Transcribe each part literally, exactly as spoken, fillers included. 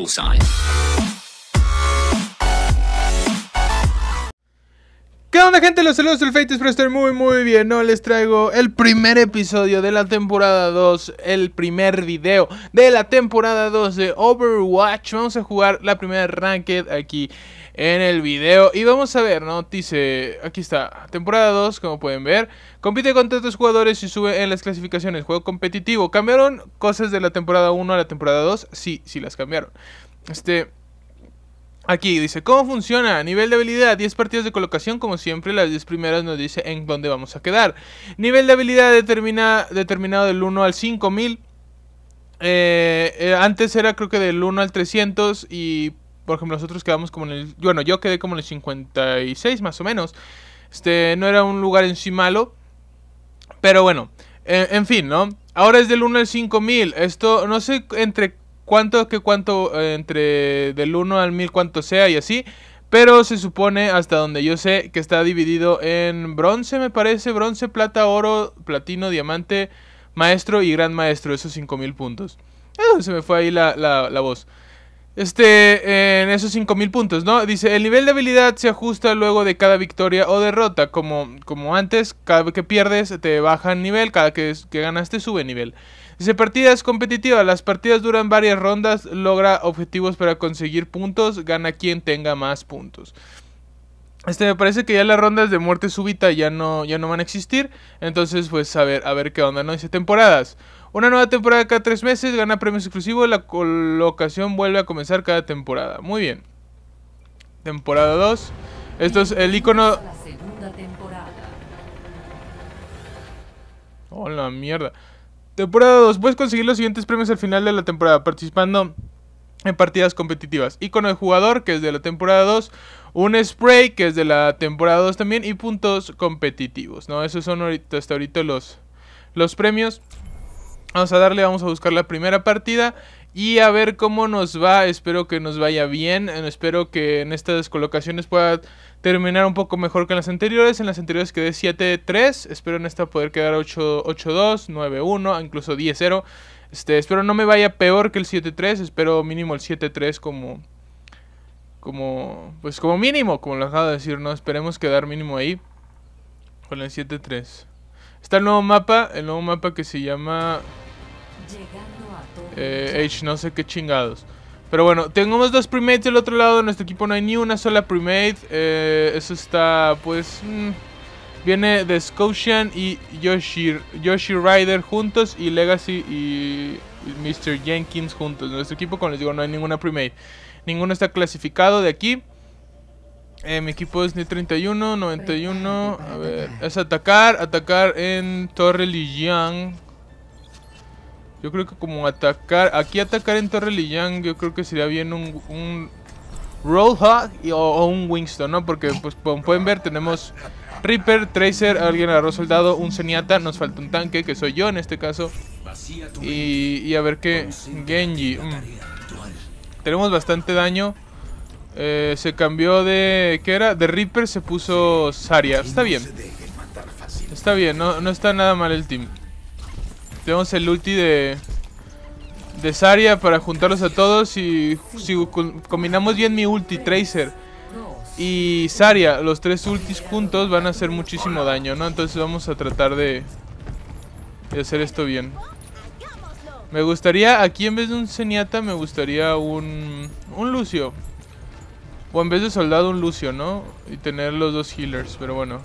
Bullseye. ¿Qué onda, gente? Los saludos del Fate, espero estar muy muy bien, ¿no? Les traigo el primer episodio de la temporada dos, el primer video de la temporada dos de Overwatch. Vamos a jugar la primera ranked aquí en el video y vamos a ver, ¿no? Dice, aquí está, temporada dos, como pueden ver. Compite contra otros jugadores y sube en las clasificaciones, juego competitivo. ¿Cambiaron cosas de la temporada uno a la temporada dos? Sí, sí las cambiaron. Este... Aquí dice, ¿cómo funciona? Nivel de habilidad, diez partidas de colocación, como siempre, las diez primeras nos dice en dónde vamos a quedar. Nivel de habilidad determina, determinado del uno al cinco mil. Eh, eh, antes era creo que del uno al trescientos y, por ejemplo, nosotros quedamos como en el... Bueno, yo quedé como en el cincuenta y seis más o menos. Este, no era un lugar en sí malo, pero bueno, eh, en fin, ¿no? Ahora es del uno al cinco mil. Esto, no sé entre... cuánto que cuánto eh, entre del uno al mil cuánto sea y así, pero se supone, hasta donde yo sé, que está dividido en bronce, me parece, bronce, plata, oro, platino, diamante, maestro y gran maestro, esos cinco mil puntos. Eh, se me fue ahí la, la, la voz. Este, eh, en esos cinco mil puntos, ¿no? Dice, el nivel de habilidad se ajusta luego de cada victoria o derrota, como, como antes, cada vez que pierdes te baja nivel, cada que, que ganaste sube nivel. Dice, partidas competitivas, las partidas duran varias rondas, logra objetivos para conseguir puntos, gana quien tenga más puntos. Este, me parece que ya las rondas de muerte súbita ya no, ya no van a existir, entonces pues a ver, a ver qué onda, ¿no? Dice, temporadas. Una nueva temporada cada tres meses, gana premios exclusivos, la colocación vuelve a comenzar cada temporada. Muy bien. Temporada dos. Esto es el icono... Oh, la mierda. Temporada dos. Puedes conseguir los siguientes premios al final de la temporada participando en partidas competitivas. Icono de jugador, que es de la temporada dos. Un spray, que es de la temporada dos también. Y puntos competitivos, ¿no? Esos son ahorita, hasta ahorita los, los premios. Vamos a darle, vamos a buscar la primera partida y a ver cómo nos va. Espero que nos vaya bien. Espero que en estas colocaciones pueda terminar un poco mejor que en las anteriores. En las anteriores quedé siete tres. Espero en esta poder quedar ocho dos, nueve uno, incluso diez cero. Este, espero no me vaya peor que el siete tres. Espero mínimo el siete tres como... Como... Pues como mínimo, como lo acabo de decir, ¿no? Esperemos quedar mínimo ahí con el siete tres. Está el nuevo mapa. El nuevo mapa que se llama... Eh, H no sé qué chingados. Pero bueno, tenemos dos premates del otro lado. En nuestro equipo no hay ni una sola premate. eh, Eso está pues mmm, viene de Scotian y Yoshi, Yoshi Rider juntos. Y Legacy y, y mister Jenkins juntos. En nuestro equipo, como les digo, no hay ninguna premate. Ninguno está clasificado de aquí. eh, Mi equipo es N treinta y uno, noventa y uno. A ver, es atacar, atacar en Torre Lijiang. Yo creo que como atacar, aquí atacar en Torre Lijiang, yo creo que sería bien un, un Roadhog o, o un Winston, ¿no? Porque pues como pueden ver tenemos Reaper, Tracer, alguien agarró soldado, un Zenyatta, nos falta un tanque, que soy yo en este caso. Y, y a ver qué, Genji. Mm. Tenemos bastante daño. Eh, se cambió de, ¿qué era? De Reaper se puso Zarya, está bien. Está bien, no, no está nada mal el team. Tenemos el ulti de de Zarya para juntarlos a todos. Y si combinamos bien mi ulti, Tracer y Zarya, los tres ultis juntos van a hacer muchísimo daño, ¿no? Entonces vamos a tratar de, de hacer esto bien. Me gustaría, aquí en vez de un Zenyatta, me gustaría un, un Lucio. O en vez de soldado, un Lucio, ¿no? Y tener los dos healers, pero bueno.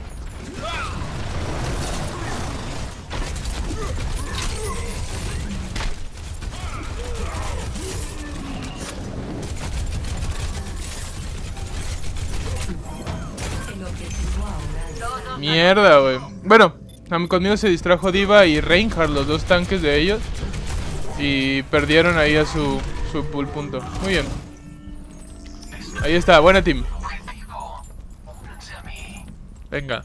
Mierda, güey. Bueno, conmigo se distrajo D.Va y Reinhardt, los dos tanques de ellos. Y perdieron ahí a su, su full punto. Muy bien. Ahí está, buena team. Venga.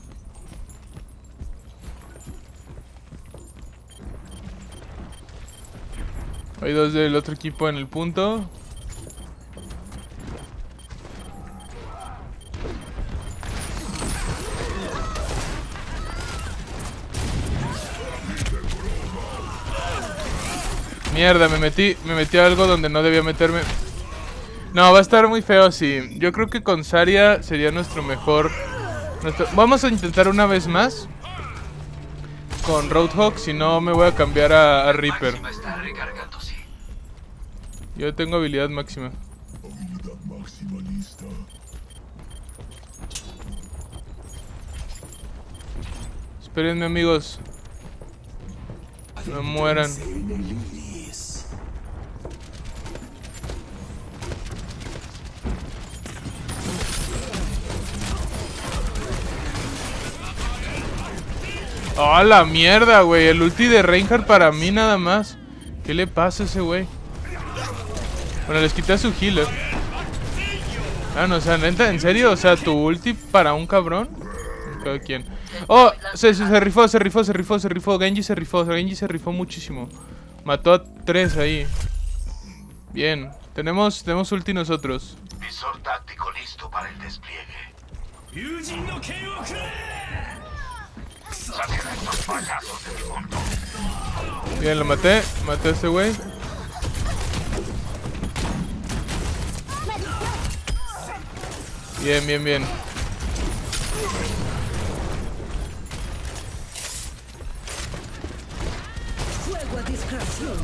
Hay dos del otro equipo en el punto. Mierda, me metí, me metí a algo donde no debía meterme. No, va a estar muy feo, sí. Yo creo que con Zarya sería nuestro mejor... Nuestro... Vamos a intentar una vez más con Roadhog, si no me voy a cambiar a, a Reaper. Yo tengo habilidad máxima. Espérenme, amigos. No mueran. ¡Ah, la mierda, güey! El ulti de Reinhardt para mí nada más. ¿Qué le pasa a ese güey? Bueno, les quité a su healer. Ah, no, o sea, ¿neta? ¿En serio? O sea, ¿tu ulti para un cabrón? ¿Cada quien? ¡Oh! Se, se, se rifó, se rifó, se rifó, se rifó. Genji se rifó, Genji se rifó muchísimo. Mató a tres ahí. Bien. Tenemos, tenemos ulti nosotros. Visor táctico listo para el despliegue. Saquen a estos payasos de mi mundo. Bien, lo maté. Maté a ese güey. Bien, bien, bien. Fuego a discreción.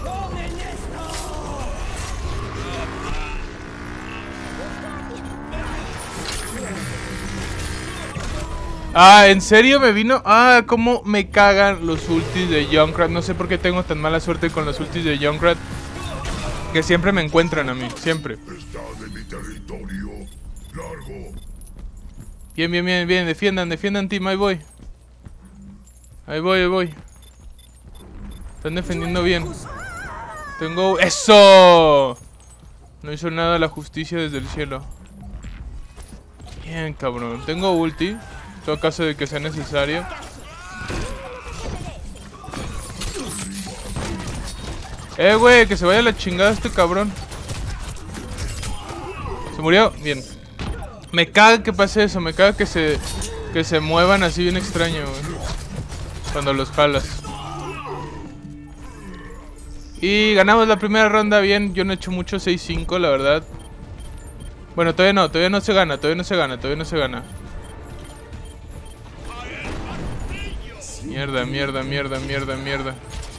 Ah, ¿en serio me vino? Ah, cómo me cagan los ultis de Junkrat. No sé por qué tengo tan mala suerte con los ultis de Junkrat, que siempre me encuentran a mí, siempre. Está de mi territorio. Largo. Bien, bien, bien, bien. Defiendan, defiendan, team. Ahí voy. Ahí voy, ahí voy. Están defendiendo bien. Tengo... ¡Eso! No hizo nada la justicia desde el cielo. Bien, cabrón. Tengo ulti. En todo caso de que sea necesario. Eh, güey, que se vaya a la chingada este cabrón. ¿Se murió? Bien. Me caga que pase eso, me caga que se que se muevan así bien extraño, güey, cuando los jalas. Y ganamos la primera ronda bien. Yo no he hecho mucho, seis cinco, la verdad. Bueno, todavía no, todavía no se gana, todavía no se gana, todavía no se gana. Mierda, mierda, mierda, mierda, mierda.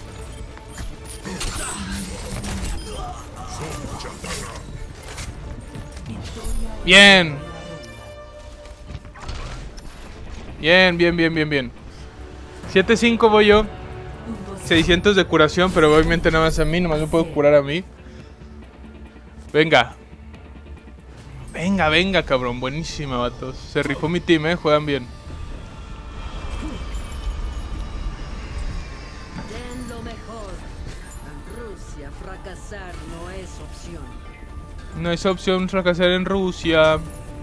Bien. Bien, bien, bien, bien, bien. siete cinco voy yo. seiscientos de curación, pero obviamente nada más a mí, nomás me puedo curar a mí. Venga. Venga, venga, cabrón. Buenísima, vatos. Se rifó mi team, eh. Juegan bien. Den lo mejor. En Rusia, fracasar no es opción. No es opción fracasar en Rusia.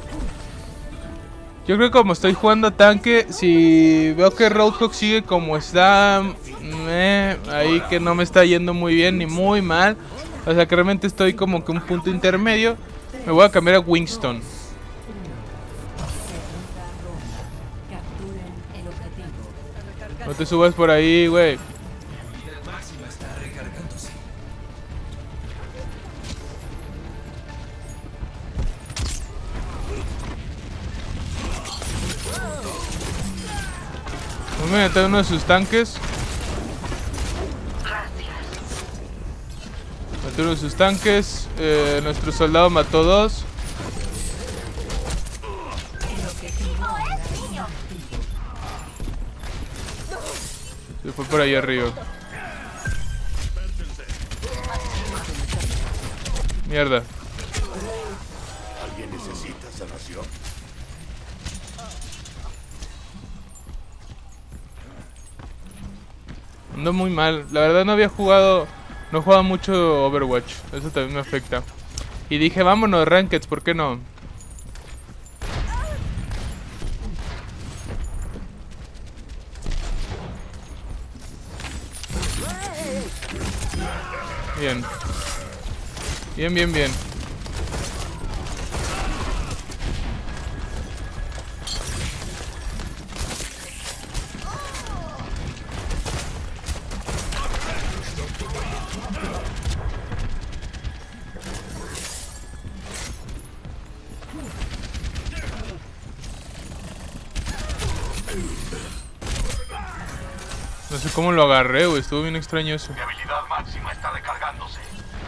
Yo creo que como estoy jugando tanque, si veo que Roadhog sigue como está, eh, ahí que no me está yendo muy bien ni muy mal, o sea que realmente estoy como que un punto intermedio, me voy a cambiar a Winston. No te subas por ahí, güey. Vamos a meter uno de sus tanques. Maté uno de sus tanques. Eh, nuestro soldado mató dos. Se fue por ahí arriba. Mierda. ¿Alguien necesita sanación? Ando muy mal. La verdad no había jugado... No he jugado mucho Overwatch. Eso también me afecta. Y dije, vámonos, Rankeds, ¿por qué no? Bien. Bien, bien, bien. No sé cómo lo agarré, güey. Estuvo bien extraño eso. Mi habilidad máxima está recargándose.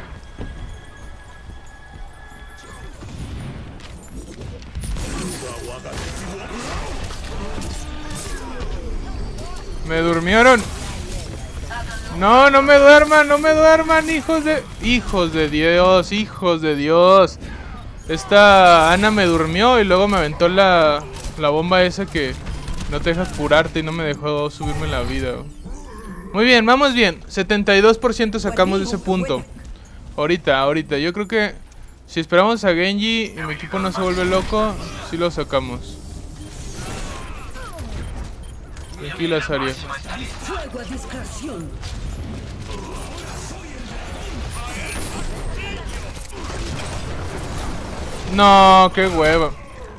Me durmieron. No, no me duerman, no me duerman, hijos de... Hijos de Dios, hijos de Dios. Esta Ana me durmió y luego me aventó la, la bomba esa que no te dejas curarte y no me dejó subirme la vida. Muy bien, vamos bien. setenta y dos por ciento sacamos de ese punto. Ahorita, ahorita. Yo creo que si esperamos a Genji y mi equipo no se vuelve loco, sí lo sacamos. Tranquila, Zarya. Fuego a discreción. No, qué hueva.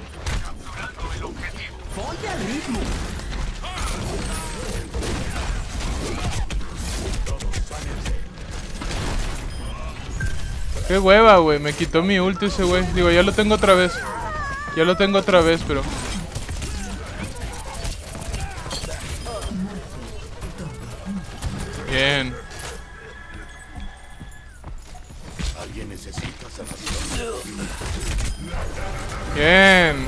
Ponte al ritmo. Qué hueva, güey. Me quitó mi ulti ese güey. Digo, ya lo tengo otra vez. Ya lo tengo otra vez, pero... Bien. Alguien necesita sanación. Bien.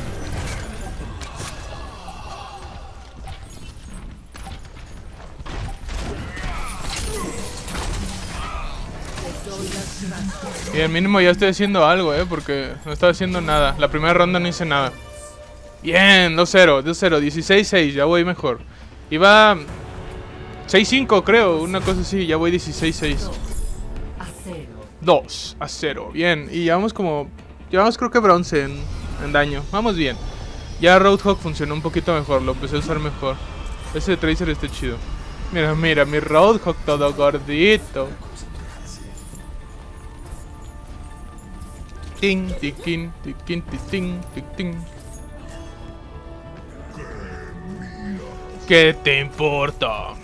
Bien, mínimo ya estoy haciendo algo, eh, porque no estaba haciendo nada. La primera ronda no hice nada. Bien, dos cero, dos cero, dieciséis seis, ya voy mejor. Iba seis cinco creo, una cosa así, ya voy dieciséis seis. dos a cero, bien. Y llevamos como, llevamos creo que bronce en, en daño, vamos bien. Ya Roadhog funcionó un poquito mejor, lo empecé a usar mejor. Ese Tracer está chido. Mira, mira, mi Roadhog todo gordito. Ting, tiquín, tiquín, tiquín, tiquín. ¿Qué te importa?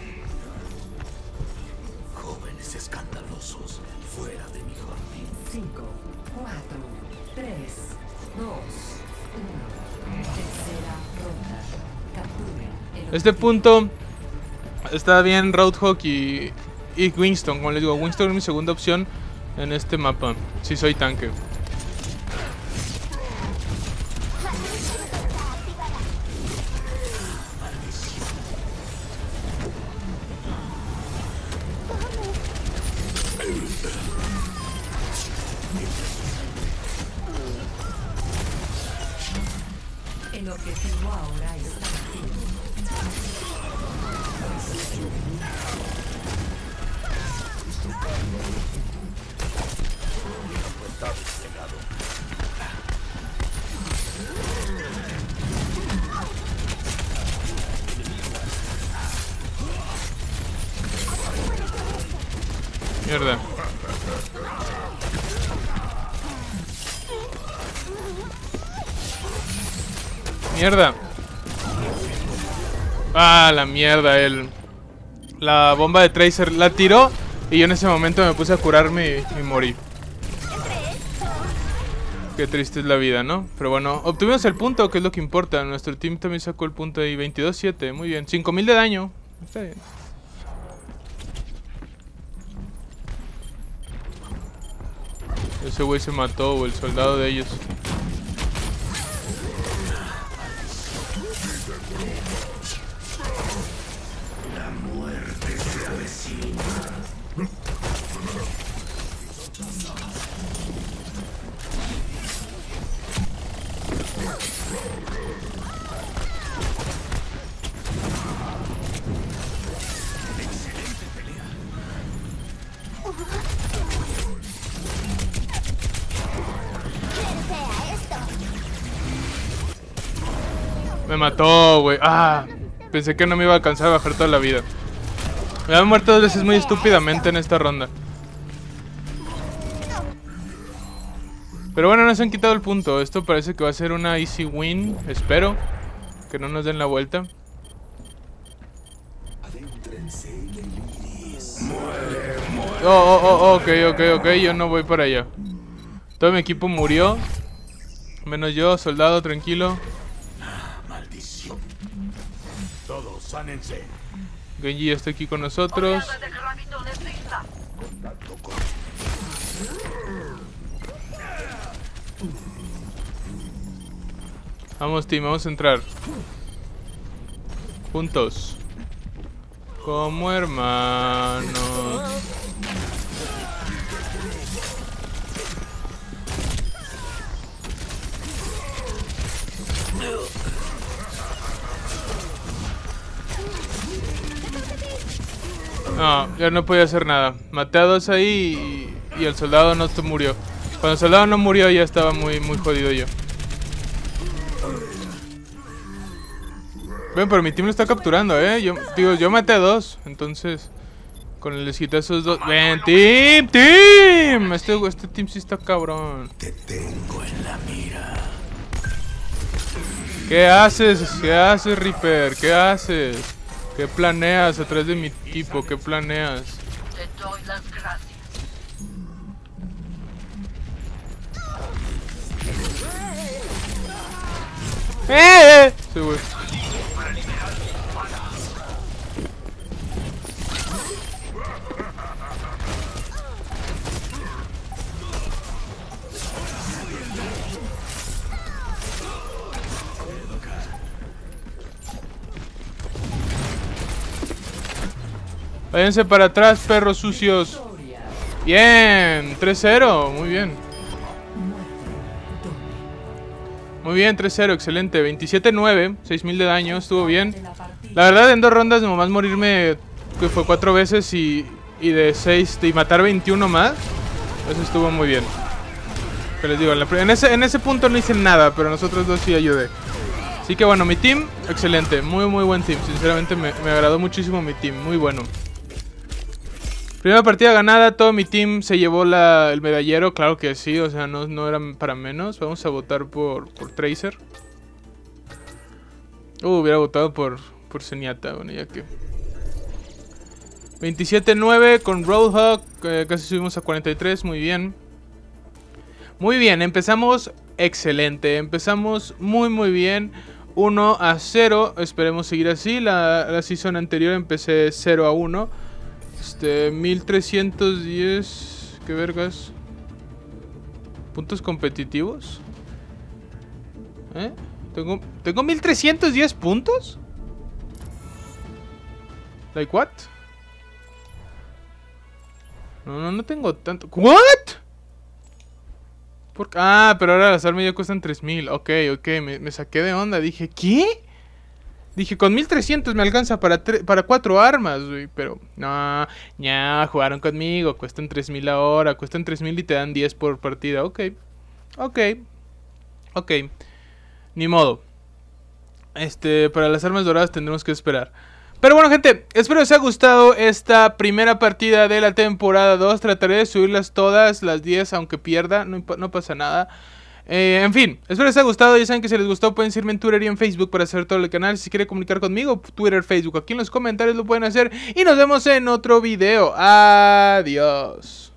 Jóvenes escandalosos, fuera de mi jardín. cinco, cuatro, tres, dos, uno. Tercera ronda. Captura. Este punto está bien Roadhog y, y Winston. Como les digo, Winston es mi segunda opción en este mapa. Si soy tanque. El objetivo ahora está activo. Mierda. Mierda. Ah, la mierda, él. La bomba de Tracer la tiró y yo en ese momento me puse a curarme y, y morí. Qué triste es la vida, ¿no? Pero bueno, obtuvimos el punto, que es lo que importa. Nuestro team también sacó el punto ahí, veintidós siete, muy bien. cinco mil de daño. Está bien. Ese güey se mató, o el soldado de ellos. La muerte se avecina. Me mató, güey. Ah, pensé que no me iba a alcanzar a bajar toda la vida. Me han muerto dos veces muy estúpidamente en esta ronda. Pero bueno, nos han quitado el punto. Esto parece que va a ser una easy win. Espero que no nos den la vuelta. Oh, oh, oh, ok, ok, ok. Yo no voy para allá. Todo mi equipo murió. Menos yo, soldado, tranquilo. Maldición. Todos, sánense. Genji ya está aquí con nosotros. Vamos, team, vamos a entrar. Juntos. Como hermanos. No, ya no podía hacer nada. Maté a dos ahí y, y el soldado no se murió. Cuando el soldado no murió ya estaba muy, muy jodido yo. Ven, pero mi team lo está capturando, eh. Yo, digo, yo maté a dos. Entonces, con el les quité esos dos. Ven, team, team. Este, este team sí está cabrón. Te tengo en la mira. ¿Qué haces? ¿Qué haces, Reaper? ¿Qué haces? ¿Qué planeas atrás de mi equipo? ¿Qué planeas? Te doy las gracias. ¡Eh! Sí, güey. Váyanse para atrás, perros sucios. Bien, tres cero, muy bien. Muy bien, tres cero, excelente. veintisiete nueve, seis mil de daño, estuvo bien. La verdad, en dos rondas nomás morirme, que fue cuatro veces y, y de seis, y matar veintiuno más. Eso estuvo muy bien. Que les digo, en, la, en, ese, en ese punto no hice nada, pero nosotros dos sí ayudé. Así que bueno, mi team, excelente. Muy, muy buen team. Sinceramente me, me agradó muchísimo mi team, muy bueno. Primera partida ganada, todo mi team se llevó la, el medallero, claro que sí, o sea, no, no era para menos. Vamos a votar por, por Tracer. Uh, hubiera votado por, por Zenyatta, bueno, ya que... veintisiete nueve con Roadhog, eh, casi subimos a cuarenta y tres, muy bien. Muy bien, empezamos excelente, empezamos muy muy bien. uno a cero, esperemos seguir así. La, la season anterior empecé cero a uno. Este, mil trescientos diez. ¿Qué vergas? ¿Puntos competitivos? ¿Eh? ¿Tengo, ¿tengo mil trescientos diez puntos? ¿Like what? No, no, no tengo tanto. ¿What? ¿Por qué? Ah, pero ahora las armas ya cuestan tres mil. Ok, ok, me, me saqué de onda. Dije, ¿qué? Dije, con mil trescientos me alcanza para, para cuatro armas, güey. Pero, no, ya, jugaron conmigo. Cuestan tres mil ahora. Cuestan tres mil y te dan diez por partida. Ok, ok, ok. Ni modo. Este, para las armas doradas tendremos que esperar. Pero bueno, gente, espero les haya gustado esta primera partida de la temporada dos. Trataré de subirlas todas, las diez, aunque pierda, no, no pasa nada. Eh, en fin, espero les haya gustado. Ya saben que si les gustó pueden seguirme en Twitter y en Facebook para hacer todo el canal. Si quieren comunicar conmigo, Twitter, Facebook, aquí en los comentarios lo pueden hacer. Y nos vemos en otro video. Adiós.